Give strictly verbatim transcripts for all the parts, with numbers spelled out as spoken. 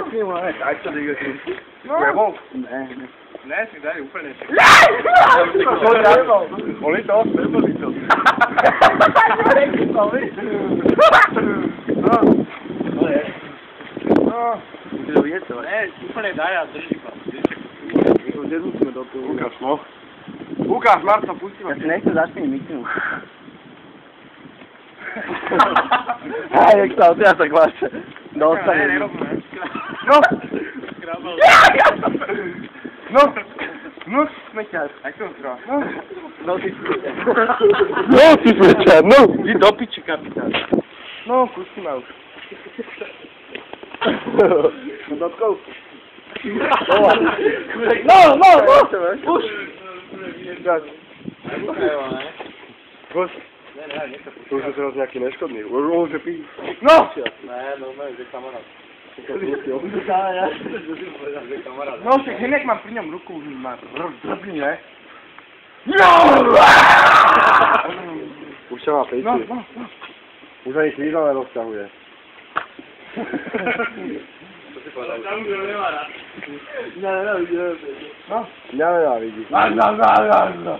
kopni, ale tak čo ty ideš. No. Nebol? Ne, ne. Ne, si daj úplne si. Boli to? Neboli to. No. To je. No. Musíš to vidieť, to je. Ne, úplne daj a drží ma. Nezmusíme do toho. Ukáž, no. Ukáž, Marco, pusti ma. Ja si nechcem začne miknúť. Aj, jak sa odtiaľ tak váš. Dostane. Ne, nerob, ne. No. Skrabal. No. No, smeťar. Jak to zhrá? No. No, ty smeťar. No, ty smeťar, no. Ty do piči, kapitán. No, pusti ma už. No, dotkov. No, no, no. Už. Gost. Ne, ne, nech sa To už je teraz nejaký neškodný. Už on že pí. No! Ne, normálne, že kamarát. No, však hneď mám pri ňom ruku, už má drbný, ne? No! Už sa má pejci. No, no, no. Už ani slízal nerozťahuje. To si povedal. Tam už nemá rád. Ja nenávidím. No? Ja nenávidím. No, no, no, no, no.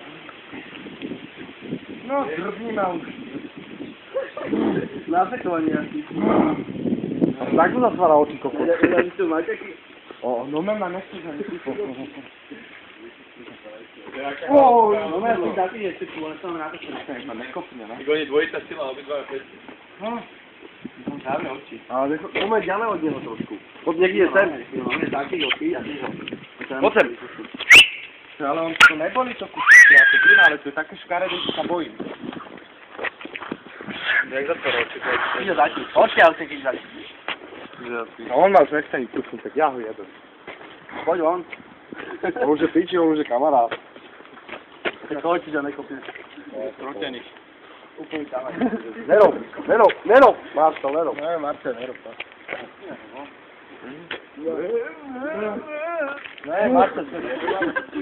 No, drbný ma už. Nafekovanie asi. Tak to zatvára oči, kokot. Ja, ja, ja, máš taký... O, no me ma nechce za nechci. O, no me si taký je si tu, ale som rád, že nechce ma nekopne, ne? Tak oni dvojitá sila, obidva päť. No. Som dávne oči. Ale pomeď ďalej od neho trošku. Poď niekde je sem. No, on je taký oči a ty ho. Poď sem. Ale on to neboli to kusky, ja to plná, ale to je také škaredé, že sa bojím. Jak zatvor oči, to je... Ide zatím. Odtiaľ si keď zatím. No on ma už nechce nič kusnúť, tak ja ho jedem. Poď on. On už je piči, on už je kamarát. Tak hoď si ťa nekopne. Trotený. Úplný kamarát. Nerob, nerob, nerob. Marcel, nerob. Ne, Marcel, nerob to. Ne, Marcel,